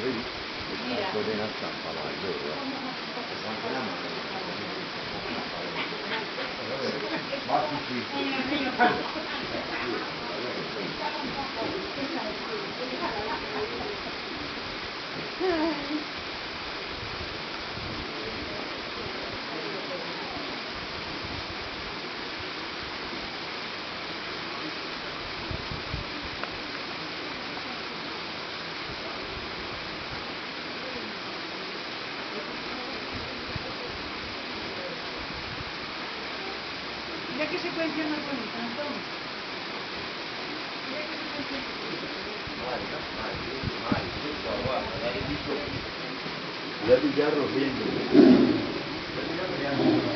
vedi? Questa coordina stampa là, è vero? Anche la mano. Ma Mira qué secuencia más bonita, Antonio. Mira qué secuencia mai, tutto, guarda, dai di sopra. Vedi già Rosendo. Vedi già